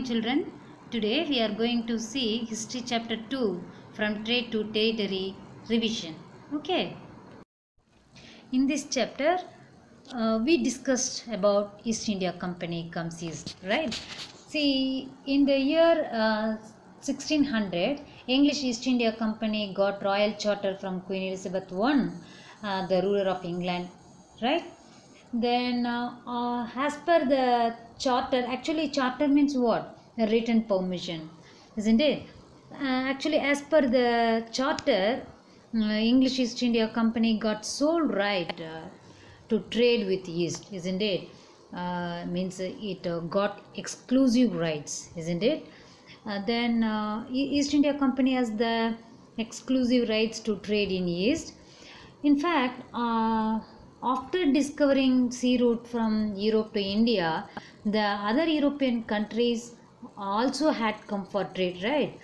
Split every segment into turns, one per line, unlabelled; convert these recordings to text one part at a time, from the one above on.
morning children. Today we are going to see history chapter 2 from trade to territory revision. Okay. In this chapter we discussed about East India Company comes east, right? See, in the year 1600 English East India Company got royal charter from Queen Elizabeth I, the ruler of England, right? Then as per the charter, actually charter means what? A written permission, isn't it? Actually, as per the charter, English East India Company got sole right to trade with East, isn't it? Means it got exclusive rights, isn't it? Then East India Company has the exclusive rights to trade in East. In fact, after discovering sea route from Europe to India, the other European countries also had come for trade, right?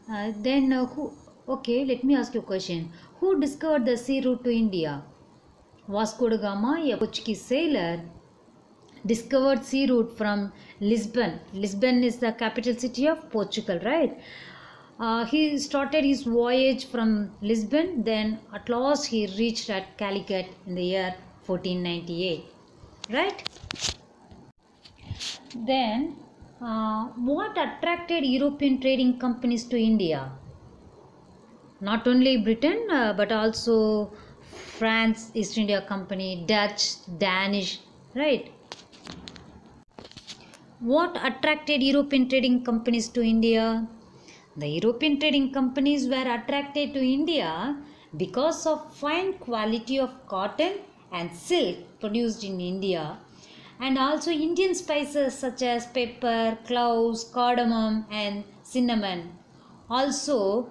Okay, let me ask you a question. Who discovered the sea route to India? Vasco da Gama, a Portuguese sailor, discovered sea route from Lisbon. Lisbon is the capital city of Portugal, right? He started his voyage from Lisbon, then at last he reached at Calicut in the year 1498, right? Then what attracted European trading companies to India? Not only Britain but also France, East India Company, Dutch, Danish, right? What attracted European trading companies to India? The European trading companies were attracted to India because of fine quality of cotton and silk produced in India, and also Indian spices such as pepper, cloves, cardamom and cinnamon also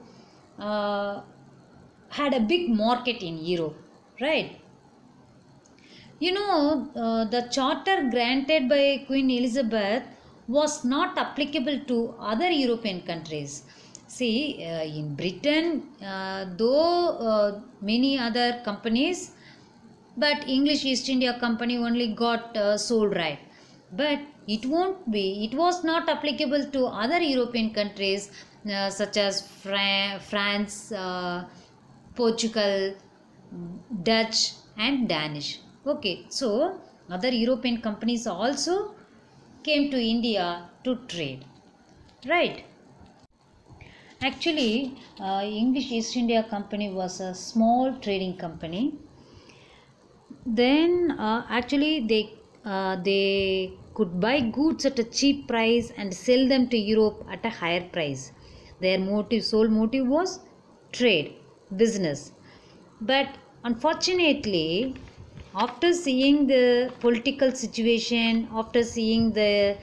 had a big market in Europe, right? You know, the charter granted by Queen Elizabeth was not applicable to other European countries. See, in Britain, though many other companies, but English East India Company only got sole right. But it was not applicable to other European countries such as France, Portugal, Dutch and Danish. Okay, so other European companies also came to India to trade, right? Actually, English East India Company was a small trading company. Then actually they could buy goods at a cheap price and sell them to Europe at a higher price. Their sole motive was trade, business. But unfortunately, after seeing the political situation, after seeing the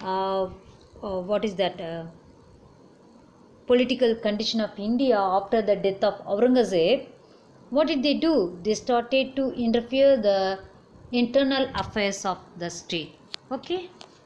political condition of India after the death of Aurangzeb, what did they do? They started to interfere the internal affairs of the state. Okay.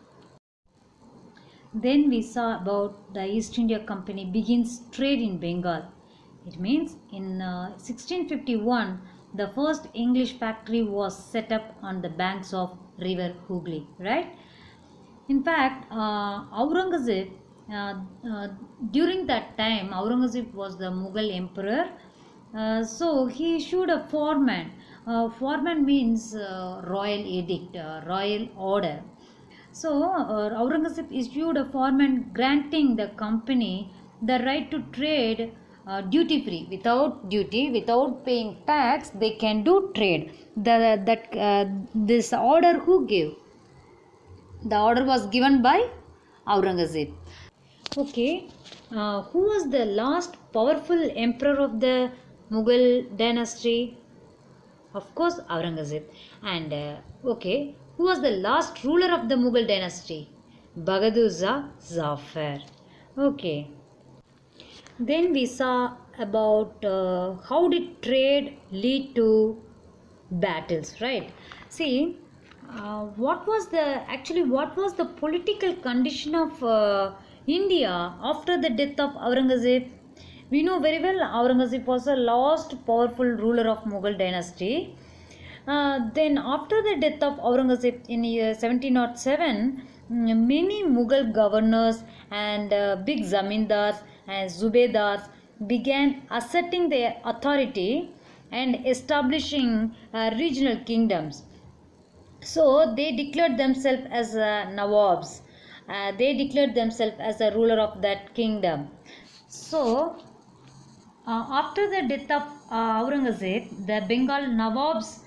Then we saw about the East India Company begins trade in Bengal. It means in 1651 the first English factory was set up on the banks of river Hooghly, right? In fact, Aurangzeb, during that time, Aurangzeb was the Mughal emperor. So he issued a forman. Forman means royal edict, royal order. So Aurangzeb issued a forman granting the company the right to trade duty free, without duty, without paying tax. They can do trade. This order who gave? The order was given by Aurangzeb. Okay, who was the last powerful emperor of the Mughal dynasty? Of course, Aurangzeb. And okay, who was the last ruler of the Mughal dynasty? Bahadur Shah Zafar. Okay. Then we saw about how did trade lead to battles, right? See, what was the political condition of India after the death of Aurangzeb? We know very well Aurangzeb was the last powerful ruler of Mughal dynasty. Then after the death of Aurangzeb in 1707, many Mughal governors and big zamindars and zubedars began asserting their authority and establishing regional kingdoms. So they declared themselves as Nawabs. They declared themselves as a ruler of that kingdom. So after the death of Aurangzeb, the Bengal Nawabs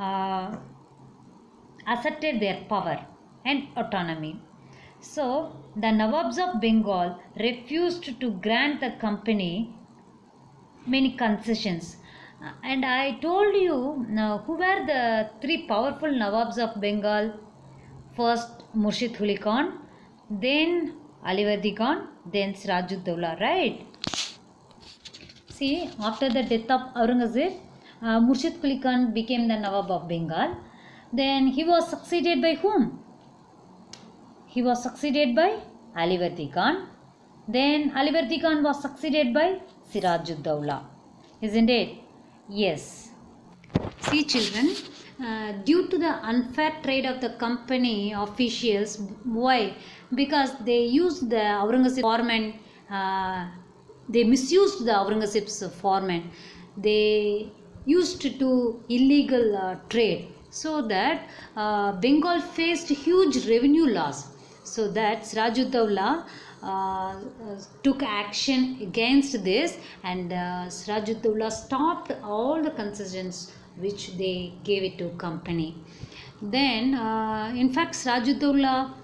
asserted their power and autonomy. So the Nawabs of Bengal refused to grant the company many concessions. And I told you who were the three powerful Nawabs of Bengal. First Murshid Quli Khan, then Alivardi Khan, then Sirajuddaulah, right? See, after the death of Aurangzeb, Murshid Quli Khan became the Nawab of Bengal. Then he was succeeded by whom? He was succeeded by Alivardi Khan. Then Alivardi Khan was succeeded by Sirajuddaulah. Isn't it? Yes. See children, due to the unfair trade of the company officials, why? Because they used the Aurangzeb foreman, they misused the Aurangzeb's foreman. They used to do illegal trade, so that Bengal faced huge revenue loss. So that Sirajuddaulah took action against this, and Sirajuddaulah stopped all the concessions which they gave it to company. Then in fact Sirajuddaulah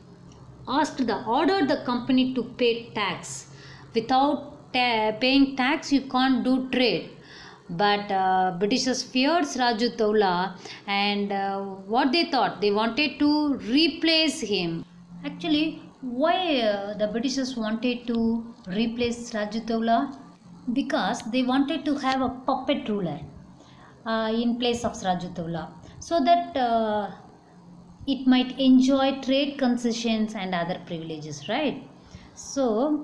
ordered the company to pay tax. Without paying tax you can't do trade. But Britishers feared Sirajuddaulah, and what they thought, they wanted to replace him. Actually, why the Britishers wanted to replace Sirajuddaulah? Because they wanted to have a puppet ruler in place of Sirajuddaulah, so that it might enjoy trade concessions and other privileges, right? So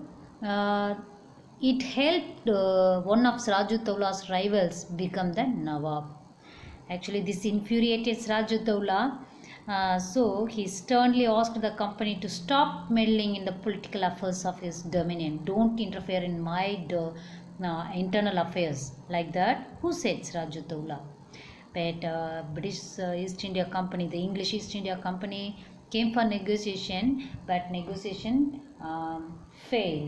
it helped one of Sirajuddaullah's rivals become the Nawab. Actually, this infuriated Sirajuddaulah. So he sternly asked the company to stop meddling in the political affairs of his dominion. Don't interfere in my internal affairs. Like that, who said? Sirajuddaulah. But British East India Company, the English East India Company came for negotiation, but negotiation failed.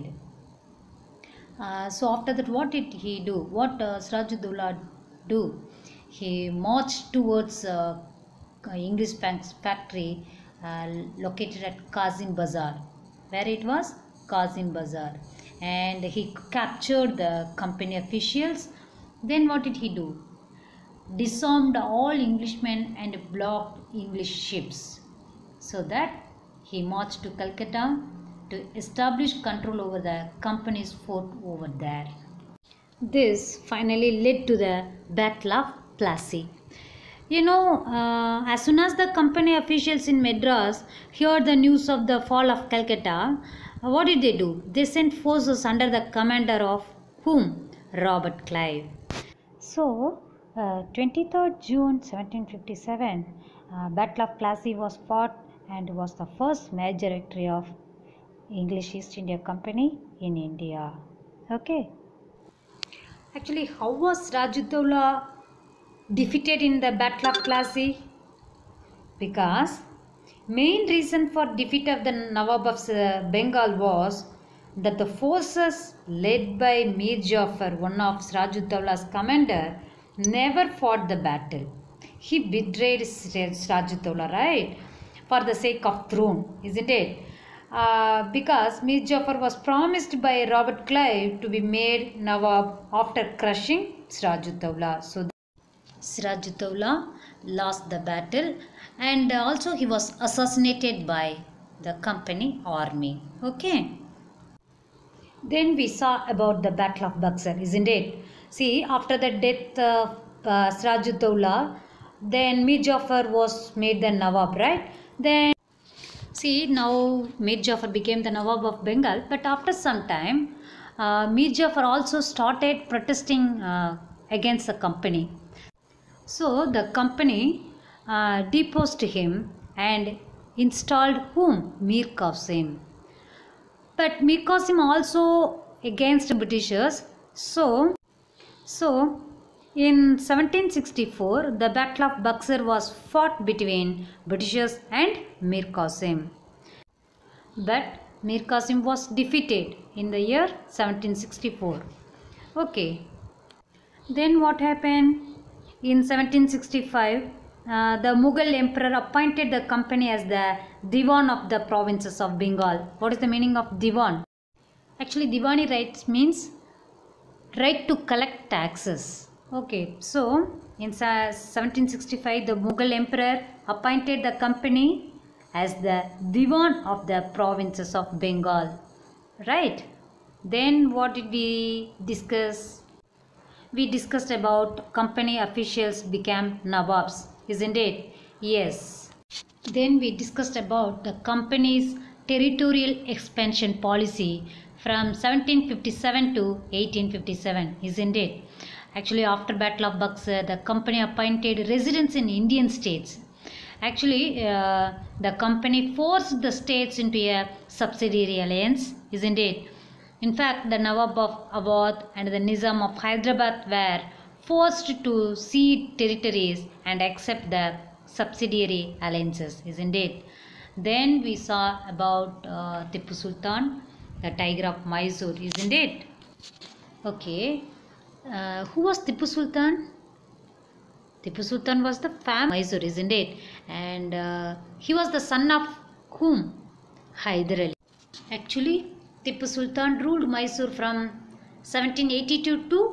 So after that, what did he do? What Sirajuddaulah do? He marched towards English factory located at Kazim Bazar. Where it was? Kazim Bazar. And he captured the company officials. Then what did he do? Disarmed all Englishmen and blocked English ships. So that he marched to Calcutta to establish control over the company's fort over there. This finally led to the Battle of Plassey. You know, as soon as the company officials in Madras heard the news of the fall of Calcutta, what did they do? They sent forces under the commander of whom? Robert Clive. So, 23rd June 1757, Battle of Plassey was fought and was the first major victory of English East India Company in India. Okay. Actually, how was Sirajuddaulah defeated in the Battle of Plassey? Because main reason for defeat of the Nawab of Bengal was that the forces led by Mir Jafar, one of Sirajuddaullah's commander, never fought the battle. He betrayed Sirajuddaulah, right? For the sake of throne, isn't it? Because Mir Jafar was promised by Robert Clive to be made Nawab after crushing Sirajuddaulah. So Sirajuddaulah lost the battle, and also he was assassinated by the company army. Okay. Then we saw about the Battle of Buxar, isn't it? See, after the death of Sirajuddaulah, then Mir Jafar was made the Nawab, right? Then see, now Mir Jafar became the Nawab of Bengal, but after some time, Mir Jafar also started protesting against the company. So the company deposed him and installed whom? Mir Qasim. But Mir Qasim also against Britishers. So in 1764, the Battle of Buxar was fought between Britishers and Mir Qasim. But Mir Qasim was defeated in the year 1764. Okay. Then what happened? In 1765, the Mughal emperor appointed the company as the Diwan of the provinces of Bengal. What is the meaning of Diwan? Actually, Diwani rights means right to collect taxes. Okay, so in 1765, the Mughal emperor appointed the company as the Diwan of the provinces of Bengal. Right? Then what did we discuss? We discussed about company officials became Nawabs, isn't it? Yes. Then we discussed about the company's territorial expansion policy from 1757 to 1857, isn't it? Actually, after Battle of Buxar, the company appointed residents in Indian states. Actually, the company forced the states into a subsidiary alliance, isn't it? In fact, the Nawab of Awadh and the Nizam of Hyderabad were forced to cede territories and accept the subsidiary alliances, isn't it? Then we saw about Tipu Sultan, the Tiger of Mysore, isn't it? Okay. Who was Tipu Sultan? Tipu Sultan was the family Mysore, isn't it? And he was the son of whom? Hyder Ali. Actually, Tipu Sultan ruled Mysore from 1782 to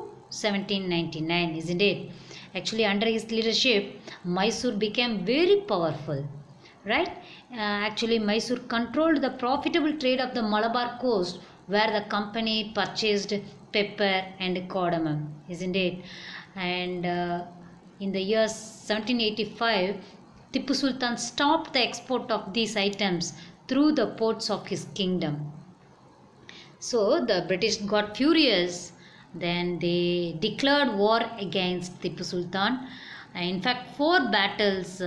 1799, isn't it? Actually, under his leadership, Mysore became very powerful, right? Actually, Mysore controlled the profitable trade of the Malabar coast, where the company purchased pepper and cardamom, isn't it? And in the year 1785, Tipu Sultan stopped the export of these items through the ports of his kingdom. So the British got furious. Then they declared war against Tipu Sultan. In fact, 4 battles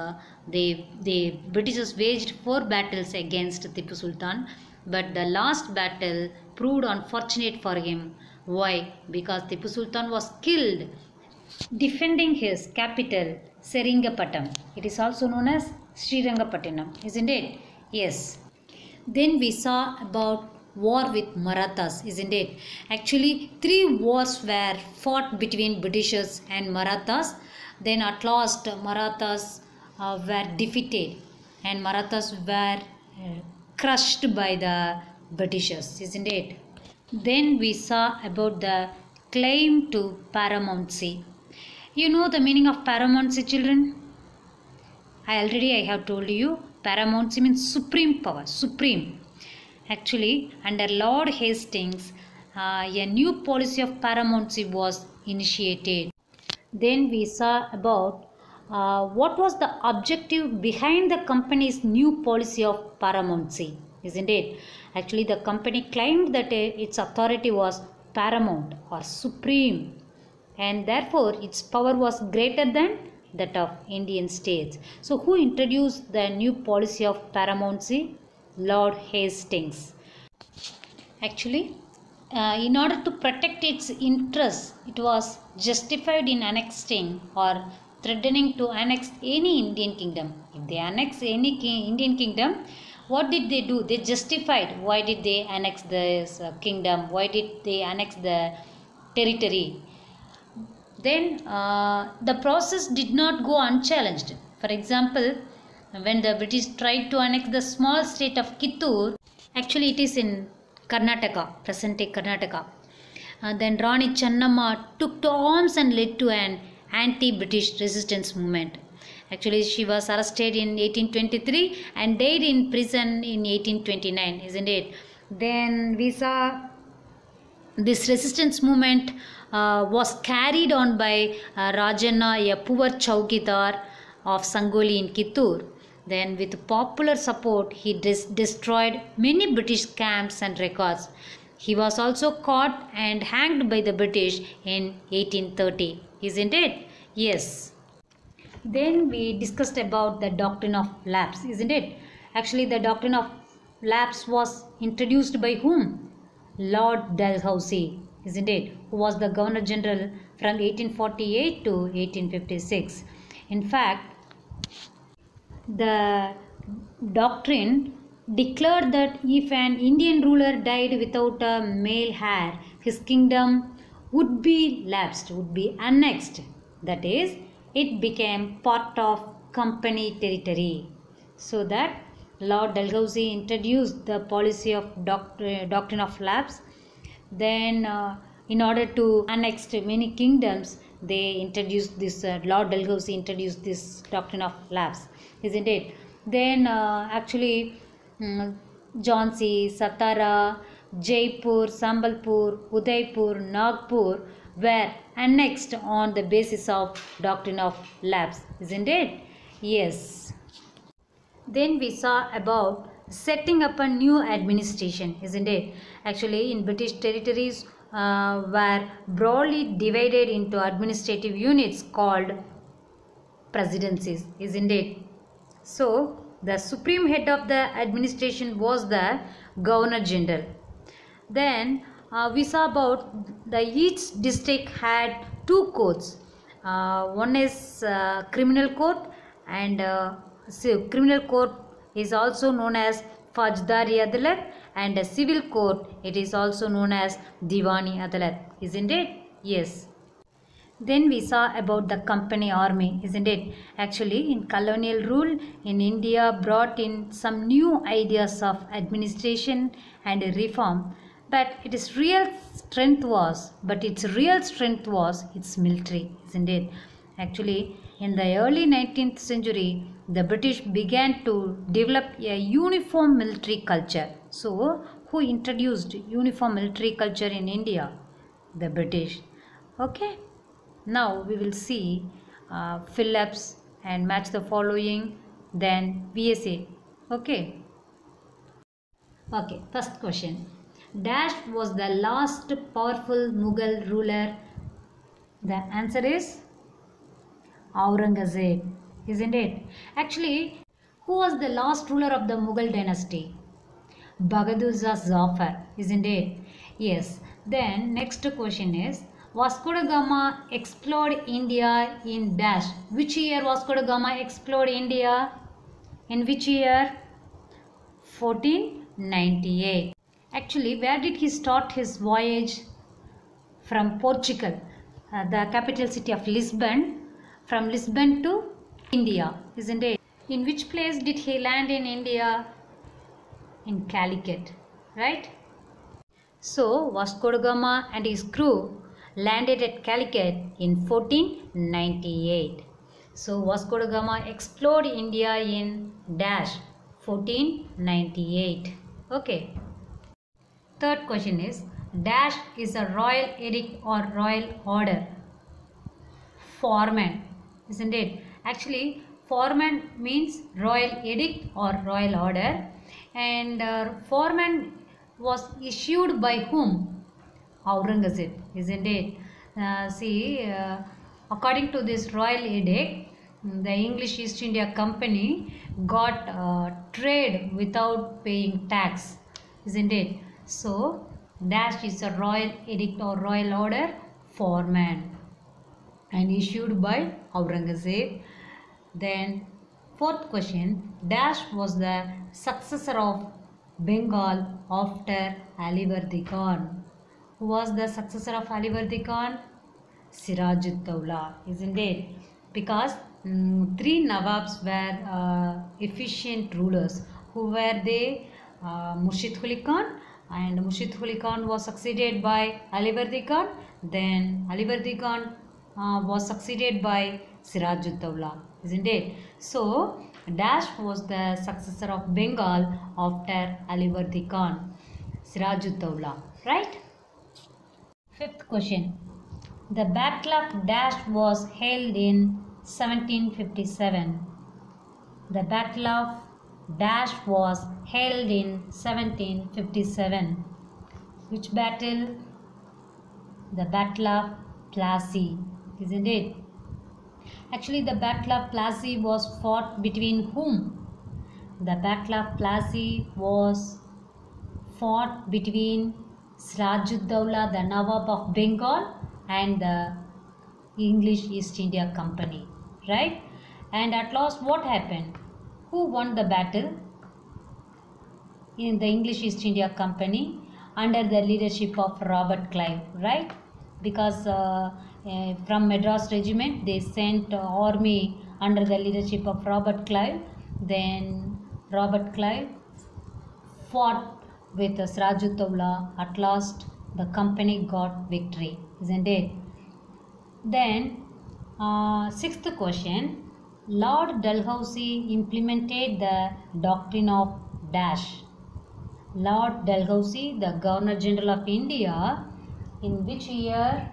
the Britishers waged 4 battles against Tipu Sultan. But the last battle proved unfortunate for him. Why? Because Tipu Sultan was killed defending his capital, Seringapatam. It is also known as Srirangapattinam, isn't it? Yes. Then we saw about war with Marathas, isn't it? Actually, 3 wars were fought between Britishers and Marathas. Then at last, Marathas were defeated and Marathas were crushed by the Britishers, isn't it? Then we saw about the claim to paramountcy. You know the meaning of paramountcy, children? I have told you, paramountcy means supreme power, supreme. Actually, under Lord Hastings, a new policy of paramountcy was initiated. Then we saw about what was the objective behind the company's new policy of paramountcy, isn't it? Actually, the company claimed that its authority was paramount or supreme, and therefore its power was greater than that of Indian states. So, who introduced the new policy of paramountcy? Lord Hastings. Actually, in order to protect its interests, it was justified in annexing or threatening to annex any Indian kingdom. If they annex any Indian kingdom, what did they do? They justified why did they annex this kingdom, why did they annex the territory. Then the process did not go unchallenged. For example, when the British tried to annex the small state of Kittur, actually it is in Karnataka, present-day Karnataka. Then Rani Channamma took to arms and led to an anti-British resistance movement. Actually, she was arrested in 1823 and died in prison in 1829, isn't it? Then we saw this resistance movement was carried on by Rajanna, a poor Chaukidar of Sangoli in Kittur. Then with popular support, he destroyed many British camps and records. He was also caught and hanged by the British in 1830, isn't it? Yes. Then we discussed about the doctrine of lapse, isn't it? Actually, the doctrine of lapse was introduced by whom? Lord Dalhousie, isn't it? Who was the Governor General from 1848 to 1856. In fact, the doctrine declared that if an Indian ruler died without a male heir, his kingdom would be lapsed, would be annexed. That is, it became part of company territory. So that Lord Dalhousie introduced the policy of doctrine of lapse. Then, in order to annex many kingdoms, they introduced this. Lord Dalhousie introduced this doctrine of lapse, isn't it? Then, actually, Jhansi, Satara, Jaipur, Sambalpur, Udaipur, Nagpur were annexed on the basis of doctrine of lapse, isn't it? Yes. Then we saw about setting up a new administration, isn't it? Actually, in British territories were broadly divided into administrative units called presidencies, isn't it? So, the supreme head of the administration was the Governor General. Then we saw about each district had two courts. One is criminal court, and criminal court is also known as Faujdari Adalat, and a civil court, it is also known as Diwani Adalat, isn't it? Yes. Then we saw about the company army, isn't it? Actually, in colonial rule in India brought in some new ideas of administration and reform, but its real strength was its military, isn't it? Actually, in the early 19th century, the British began to develop a uniform military culture. So, who introduced uniform military culture in India? The British. Okay. Now we will see fill-ups and match the following, then VSA. Okay. Okay, first question. Dash was the last powerful Mughal ruler. The answer is Aurangzeb, isn't it? Actually, who was the last ruler of the Mughal dynasty? Bahadur Shah Zafar, isn't it? Yes. Then next question is, Vasco da Gama explored India in dash. Which year Vasco da Gama explored India? In which year? 1498. Actually, where did he start his voyage? From Portugal, the capital city of Lisbon. From Lisbon to India, isn't it? In which place did he land in India? In Calicut, right? So, Vasco da Gama and his crew landed at Calicut in 1498. So, Vasco da Gama explored India in dash 1498. Okay. Third question is, dash is a royal edict or royal order? Foreman, isn't it? Actually, foreman means royal edict or royal order, and foreman was issued by whom? Aurangzeb, isn't it? According to this royal edict, the English East India Company got trade without paying tax, isn't it? So, dash is a royal edict or royal order, foreman, and issued by Aurangzeb. Then, fourth question, dash was the successor of Bengal after Alivardi Khan. Who was the successor of Alivardi Khan? Siraj-ud-Dawla, isn't it? Because three Nawabs were efficient rulers. Who were they? Murshid Quli Khan, and Murshid Quli Khan was succeeded by Alivardi Khan. Then Alivardi Khan was succeeded by Siraj-ud-Dawla, isn't it? So, dash was the successor of Bengal after Alivardi Khan, Siraj-ud-Dawla, right? Fifth question. The Battle of Dash was held in 1757. The Battle of Dash was held in 1757. Which battle? The Battle of Plassey, isn't it? Actually, the Battle of Plassey was fought between whom? The Battle of Plassey was fought between Sirajuddaulah, the Nawab of Bengal, and the English East India Company, right? And at last what happened? Who won the battle? In the English East India Company under the leadership of Robert Clive, right? Because from Madras Regiment they sent army under the leadership of Robert Clive. Then Robert Clive fought with Sirajuddaulah. At last the company got victory, isn't it? Then sixth question, Lord Dalhousie implemented the doctrine of dash. Lord Dalhousie, the Governor General of India, in which year?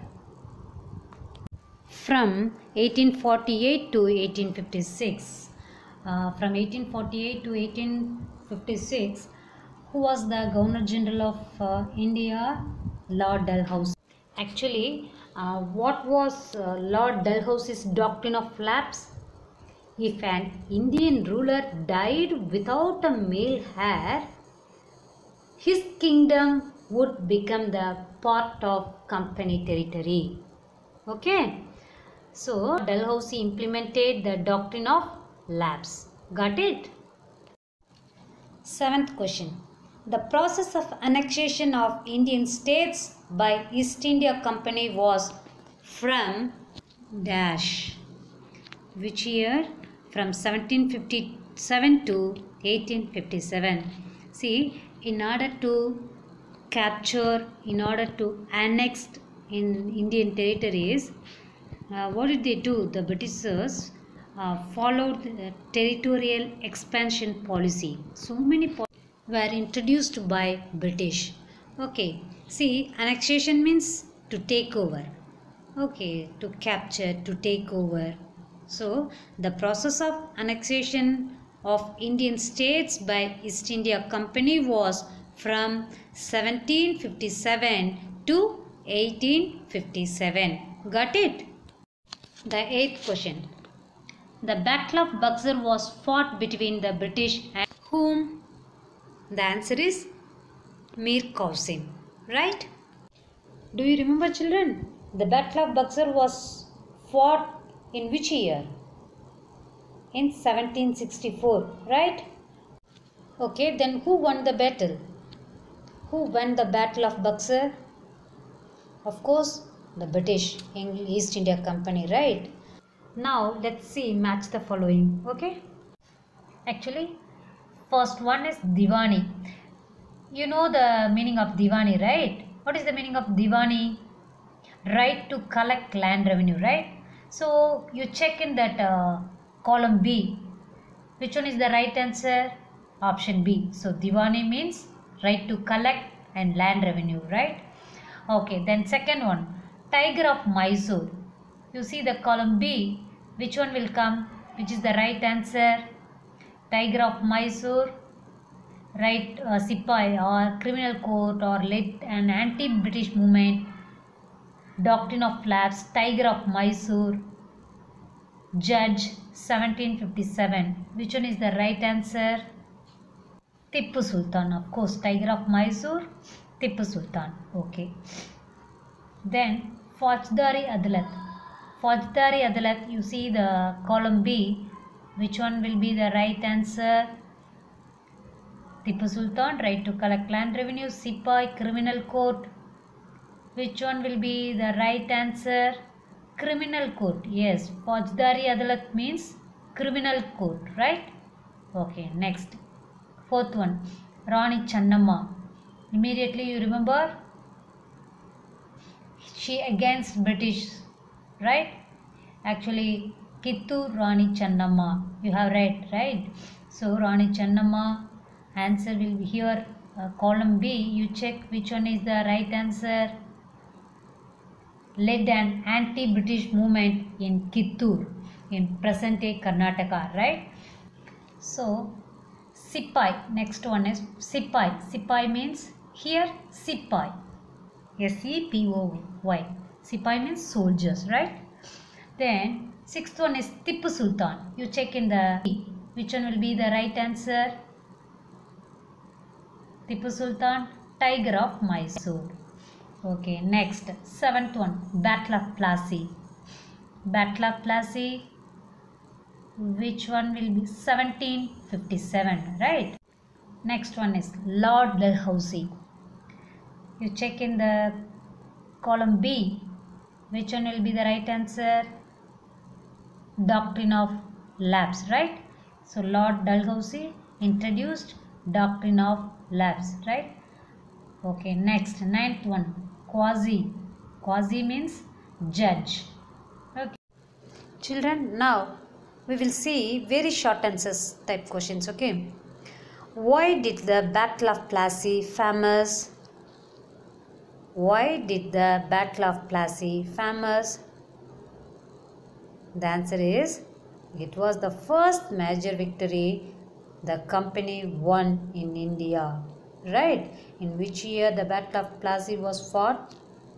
From 1848 to 1856. From 1848 to 1856, who was the Governor General of India? Lord Dalhousie. Actually, what was Lord Dalhousie's doctrine of lapse? If an Indian ruler died without a male heir, his kingdom would become the part of company territory. Okay. So, Dalhousie implemented the doctrine of lapse. Got it? Seventh question. The process of annexation of Indian states by East India Company was from dash. Which year? From 1757 to 1857. See, in order to capture, in order to annex in Indian territories, what did they do? The Britishers followed the territorial expansion policy. So many were introduced by British. Okay, see, annexation means to take over. Okay, to capture, to take over. So the process of annexation of Indian states by East India Company was from 1757 to 1857. Got it? The eighth question. The Battle of Buxar was fought between the British and whom? The answer is Mir Qasim, right? Do you remember, children? The Battle of Buxar was fought in which year? In 1764, right? Okay, then who won the battle? Who won the Battle of Buxar? Of course, the British East India Company, right? Now let's see, match the following. Okay, actually first one is Diwani. You know the meaning of Diwani, right? What is the meaning of Diwani? Right to collect land revenue, right? So you check in that column B. Which one is the right answer? Option B. So Diwani means right to collect and land revenue, right? Okay, then second one, Tiger of Mysore. You see the column B. Which one will come? Which is the right answer? Tiger of Mysore, right? Sipai or criminal court or led an anti-British movement. Doctrine of lapse, Tiger of Mysore, Judge 1757. Which one is the right answer? Tippu Sultan, of course. Tiger of Mysore, Tippu Sultan. Okay. Then Faujdari Adalat. Faujdari Adalat, you see the column B. Which one will be the right answer? Tippu Sultan, right to collect land revenue. Sipai, criminal court. Which one will be the right answer? Criminal court. Yes, Faujdari Adalat means criminal court, right? Okay, next. Fourth one, Rani Channamma. Immediately you remember? She against British, right? Actually, Kittur Rani Channamma. You have read, right? So, Rani Channamma, answer will be here. Column B, you check which one is the right answer. Led an anti-British movement in Kittur, in present-day Karnataka, right? So, Sipai, next one is Sipai. Sipai means here Sipai. S-E-P-O-Y. Sipai means soldiers, right? Then, sixth one is Tippu Sultan. You check in the Which one will be the right answer? Tipu Sultan, Tiger of Mysore. Okay, next, seventh one, Battle of Plassey. Battle of Plassey, which one will be 1757, right? Next one is Lord Dalhousie. You check in the column B, which one will be the right answer? Doctrine of Lapse, right? So Lord Dalhousie introduced Doctrine of Lapse, right? Okay, next, ninth one, Quasi. Quasi means judge. Okay. Children, now we will see very short answers type questions, okay? Why did the Battle of Plassey famous? Why did the Battle of Plassey famous? The answer is, it was the first major victory the company won in India. Right? In which year the Battle of Plassey was fought?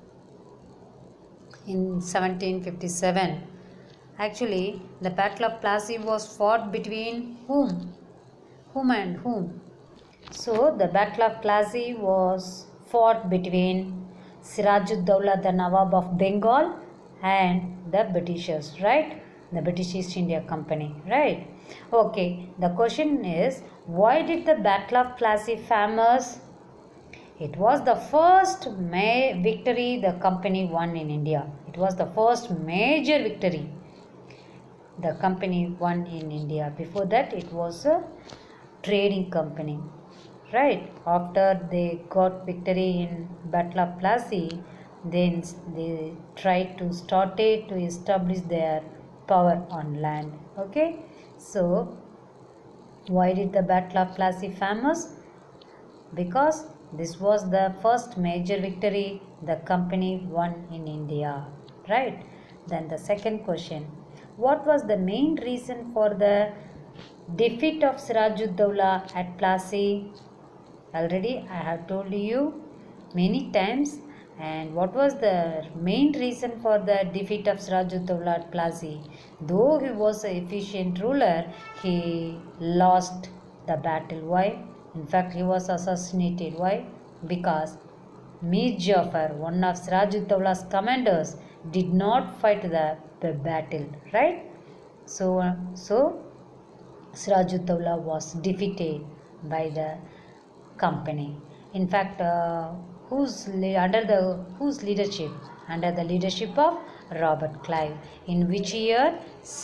In 1757. Actually, the Battle of Plassey was fought between whom? Whom and whom? So, the Battle of Plassey was fought between Sirajud-Dowla, the Nawab of Bengal, and the Britishers, right? The British East India Company, right? Okay, the question is, why did the Battle of Plassey famous? It was the first victory the company won in India. It was the first major victory the company won in India. Before that, it was a trading company, right? After they got victory in Battle of Plassey, then they tried to establish their power on land. Okay, so why did the Battle of Plassey famous? Because this was the first major victory the company won in India, right? Then the second question, what was the main reason for the defeat of Sirajud-Dowla at Plassey? Already I have told you many times. And what was the main reason for the defeat of Sirajud-Dowla at Plassey? Though he was an efficient ruler, he lost the battle. Why? In fact, he was assassinated. Why? Because Mir Jafar, one of Sirajud-Dowla's commanders, did not fight the battle. Right? So Sirajud-Dowla was defeated by the company. In fact, whose leadership? Under the leadership of Robert Clive. In which year?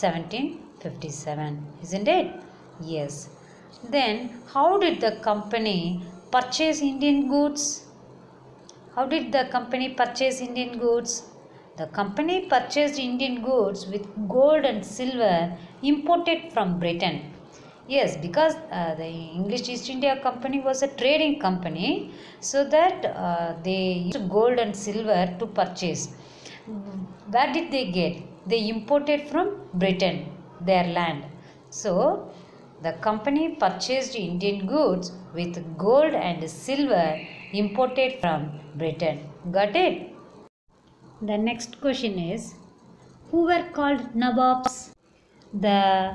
1757. Isn't it? Yes. Then, how did the company purchase Indian goods? How did the company purchase Indian goods? The company purchased Indian goods with gold and silver imported from Britain. Yes, because the English East India Company was a trading company, so that they used gold and silver to purchase. Where did they get? They imported from Britain, their land. So, the company purchased Indian goods with gold and silver imported from Britain. Got it? The next question is, who were called Nawabs? The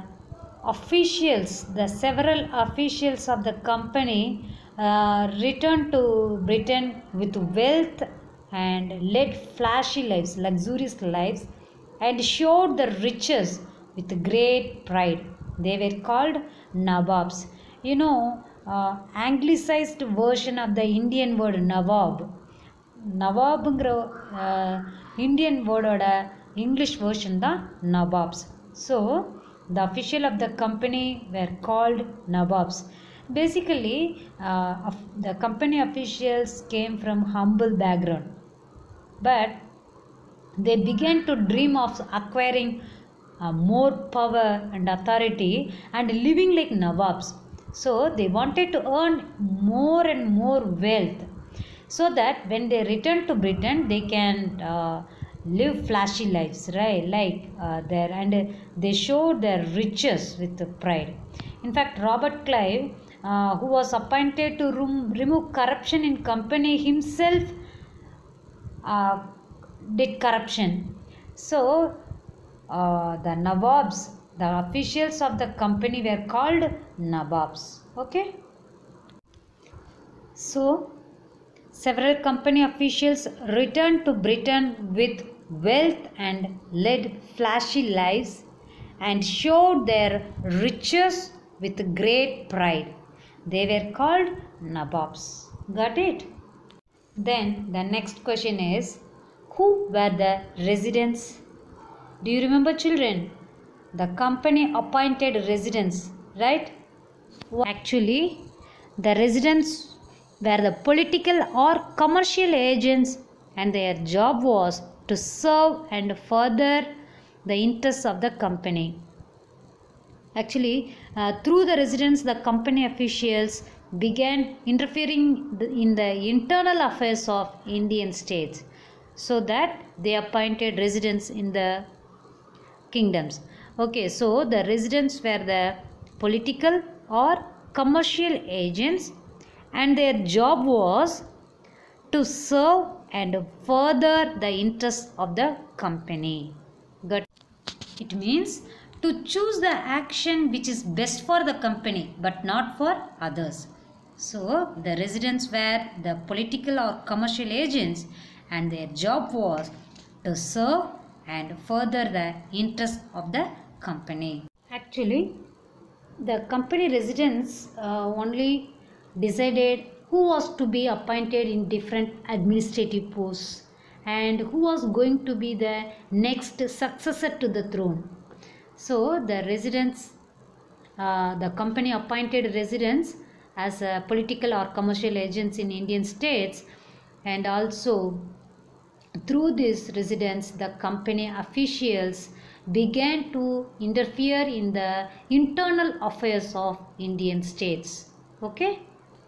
several officials of the company returned to Britain with wealth and led flashy lives, luxurious lives, and showed the riches with great pride. They were called Nawabs. You know, anglicized version of the Indian word Nawab. நவாபுங்கிற Indian வேர்டோட English version தான் Nawabs. So the official of the company were called Nawabs. Basically, the company officials came from humble background, but they began to dream of acquiring more power and authority and living like Nawabs. So they wanted to earn more and more wealth, so that when they return to Britain, they can live flashy lives, right? Like there, and they showed their riches with pride. In fact, Robert Clive, who was appointed to remove corruption in company, himself did corruption. So the Nawabs The officials of the company were called Nababs. Okay. So, several company officials returned to Britain with wealth and led flashy lives and showed their riches with great pride. They were called Nababs. Got it? Then the next question is, who were the residents? Do you remember, children? The company appointed residents, right? Actually, the residents were the political or commercial agents, and their job was to serve and further the interests of the company. Actually, through the residents, the company officials began interfering in the internal affairs of Indian states, so that they appointed residents in the kingdoms. Okay, so the residents were the political or commercial agents, and their job was to serve and further the interests of the company. Good. It means to choose the action which is best for the company but not for others. So the residents were the political or commercial agents, and their job was to serve and further the interests of the company. Actually, the company residents only decided who was to be appointed in different administrative posts and who was going to be the next successor to the throne. So the residents, the company appointed residents as political or commercial agents in Indian states, and also through these residents, the company officials began to interfere in the internal affairs of Indian states. Okay.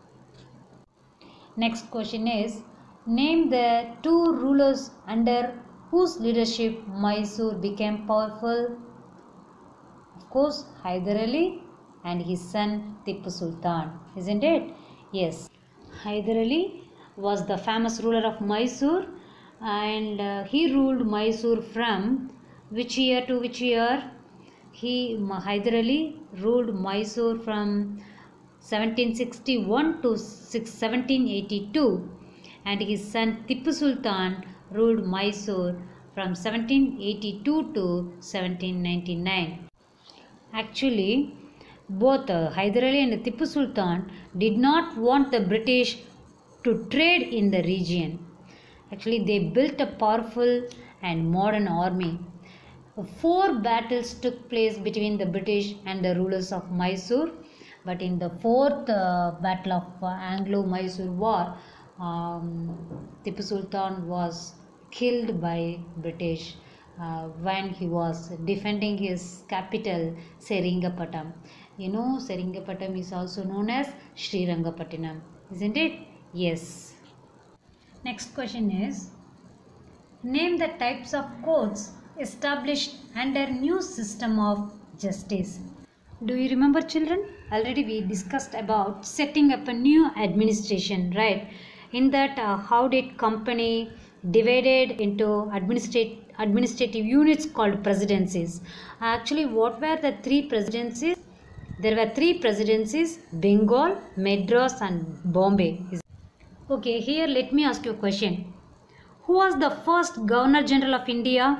Next question is, name the two rulers under whose leadership Mysore became powerful. Of course, Hyder Ali and his son Tipu Sultan, isn't it? Yes. Hyder Ali was the famous ruler of Mysore, and he ruled Mysore from which year to which year? Hyder Ali ruled Mysore from 1761 to 1782, and his son Tipu Sultan ruled Mysore from 1782 to 1799. Actually, both Hyder Ali and Tipu Sultan did not want the British to trade in the region. Actually, they built a powerful and modern army. 4 battles took place between the British and the rulers of Mysore, but in the 4th battle of Anglo-Mysore War, Tipu Sultan was killed by British when he was defending his capital Seringapatam. You know, Seringapatam is also known as Srirangapattinam, isn't it? Yes. Next question is, name the types of courts established under new system of justice. Do you remember, children? Already we discussed about setting up a new administration, right? In that, how did company divided into administrative units called presidencies. Actually, what were the 3 presidencies? There were 3 presidencies: Bengal, Madras and Bombay. Okay, here let me ask you a question. Who was the first Governor General of India?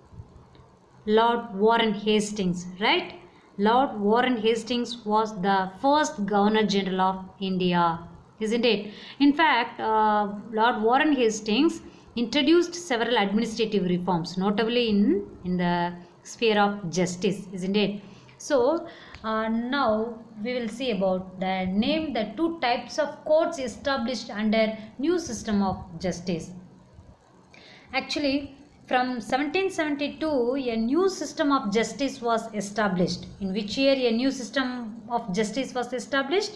Lord Warren Hastings, right? Lord Warren Hastings was the first Governor General of India, isn't it? In fact, Lord Warren Hastings introduced several administrative reforms, notably in the sphere of justice, isn't it? So, now we will see about name the 2 types of courts established under new system of justice. Actually, from 1772, a new system of justice was established. In which year a new system of justice was established?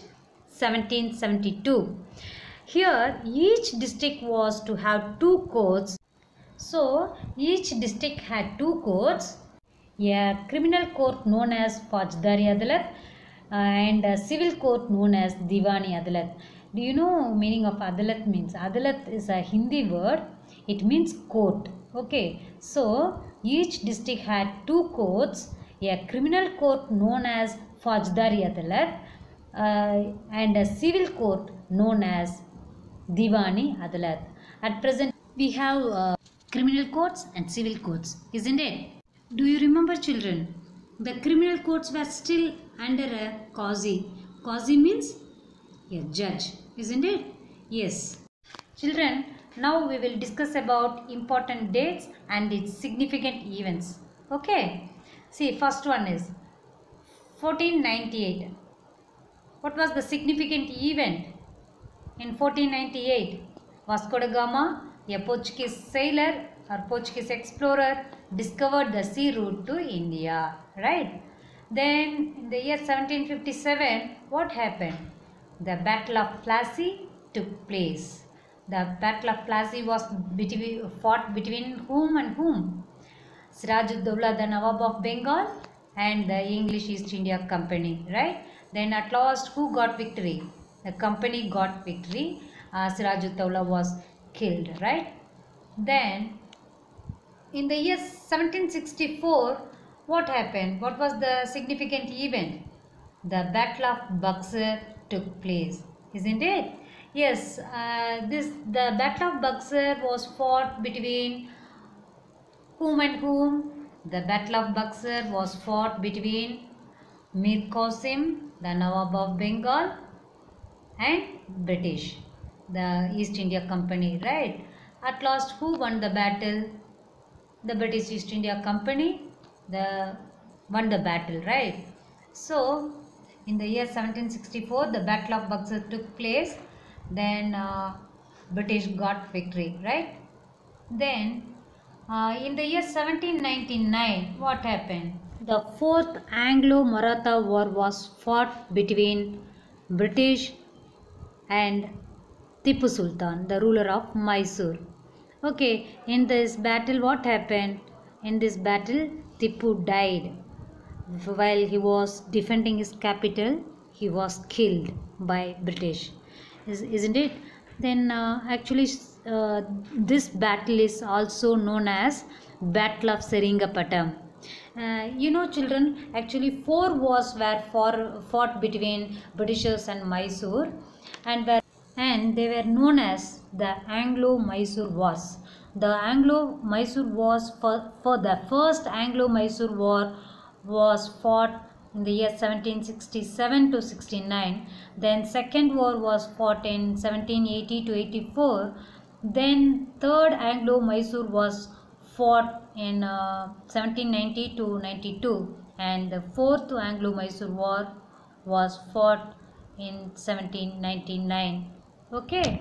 1772. Here, each district was to have 2 courts. So, each district had 2 courts. A criminal court known as Faujdari Adalat and a civil court known as Diwani Adalat. Do you know meaning of Adalat means? Adalat is a Hindi word. It means court. Okay. So, each district had 2 courts. a criminal court known as Faujdari Adalat, and a civil court known as Diwani Adalat. At present, we have criminal courts and civil courts, isn't it? Do you remember, children? The criminal courts were still under a qazi. Qazi means a judge, isn't it? Yes. Children, now we will discuss about important dates and its significant events. Okay. See, first one is 1498. What was the significant event? In 1498, Vasco da Gama, a Portuguese sailor or Portuguese explorer, discovered the sea route to India. Right? Then in the year 1757, what happened? The Battle of Plassey took place. The Battle of Plassey was fought between whom and whom? Siraj-ud-Dowla, the Nawab of Bengal, and the English East India Company, right? Then at last, who got victory? The company got victory. Siraj-ud-Dowla was killed, right? Then, in the year 1764, what happened? What was the significant event? The Battle of Buxar took place, isn't it? Yes, the Battle of Buxar was fought between whom and whom? The Battle of Buxar was fought between Mir Qasim, the Nawab of Bengal, and British, the East India Company, right? At last, who won the battle? The British East India Company won the battle, right? So, in the year 1764, the Battle of Buxar took place. Then British got victory, right? Then in the year 1799, what happened? The fourth Anglo-Maratha War was fought between British and Tipu Sultan, the ruler of Mysore. Okay, in this battle, what happened? In this battle, Tipu died. While he was defending his capital, he was killed by British. Isn't it? Then actually this battle is also known as Battle of Seringapatam. You know, children, actually 4 wars were fought between Britishers and Mysore, and they were known as the Anglo-Mysore Wars. The Anglo-Mysore Wars for the first Anglo-Mysore War was fought in the year 1767 to 69. Then second war was fought in 1780 to 84. Then third Anglo-Mysore was fought in 1790 to 92, and the fourth Anglo-Mysore War was fought in 1799. Okay.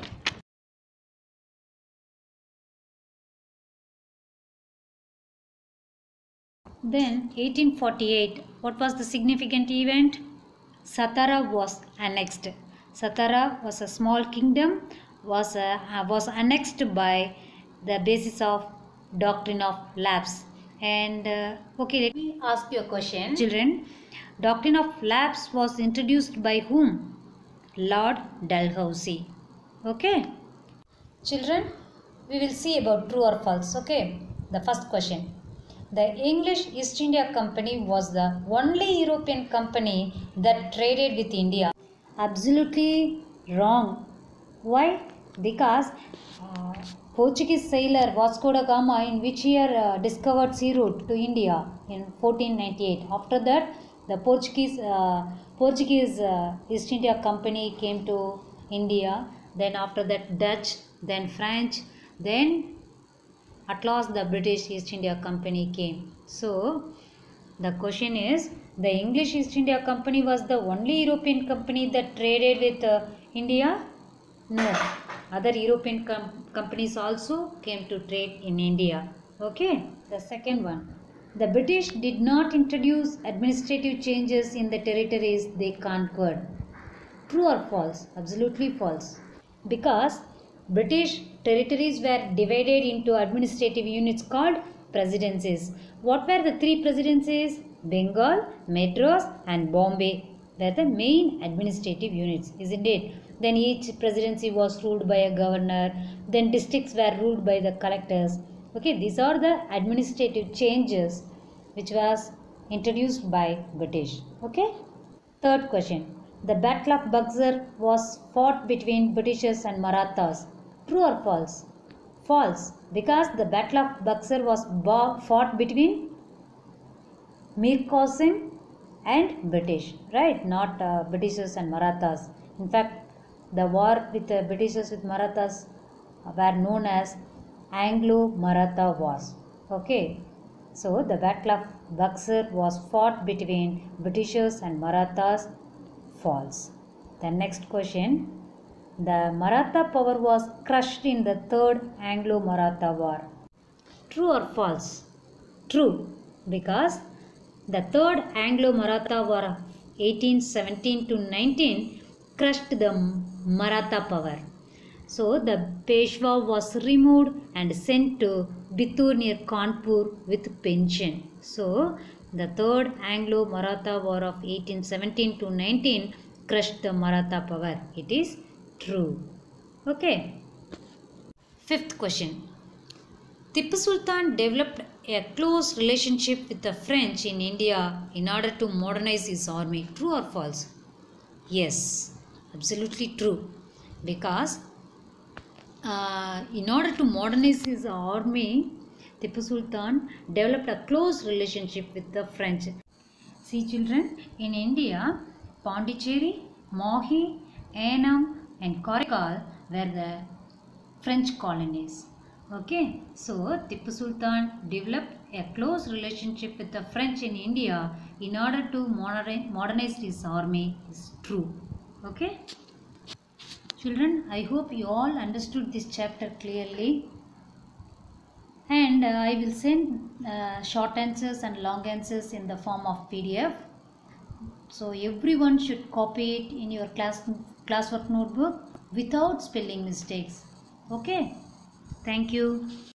Then 1848, what was the significant event? Satara was annexed. Satara was a small kingdom, was annexed by the basis of doctrine of lapse. And okay, let me ask you a question, children. Doctrine of lapse was introduced by whom? Lord Dalhousie. Okay, children, we will see about true or false. Okay, the first question. The English East India Company was the only European company that traded with India. Absolutely wrong. Why? Because Portuguese sailor Vasco da Gama in which year discovered sea route to India in 1498. After that, the Portuguese East India Company came to India. Then after that, Dutch, then French, then at last the British East India Company came. So the question is, the English East India Company was the only European company that traded with India? No. Other European companies also came to trade in India. Okay. The second one. The British did not introduce administrative changes in the territories they conquered. True or false? Absolutely false. Because British territories were divided into administrative units called presidencies. What were the 3 presidencies? Bengal, Madras and Bombay were the main administrative units, isn't it? Then each presidency was ruled by a governor. Then districts were ruled by the collectors. Okay, these are the administrative changes which was introduced by British. Okay. Third question. The Battle of Buxar was fought between Britishers and Marathas. True or false? False, because the Battle of Buxar was fought between Mir Qasim and British, right? Not Britishers and Marathas. In fact, the war with the Britishers with Marathas were known as Anglo-Maratha Wars. Okay, so the Battle of Buxar was fought between Britishers and Marathas. False. The next question. The Maratha power was crushed in the Third Anglo-Maratha War. True or false? True, because the Third Anglo-Maratha War of 1817 to 19 crushed the Maratha power. So the Peshwa was removed and sent to Bittur near Kanpur with pension. So the Third Anglo-Maratha War of 1817 to 19 crushed the Maratha power. It is true. Okay. Fifth question. Tipu Sultan developed a close relationship with the French in India in order to modernize his army. True or false? Yes, absolutely true. Because in order to modernize his army, Tipu Sultan developed a close relationship with the French. See children, in India, Pondicherry, Mahi, Annam and Karaikal were the French colonies. Okay, so Tipu Sultan developed a close relationship with the French in India in order to modernize his army is true. Okay. Children, I hope you all understood this chapter clearly, and I will send short answers and long answers in the form of PDF. So everyone should copy it in your classwork notebook without spelling mistakes. Okay. Thank you.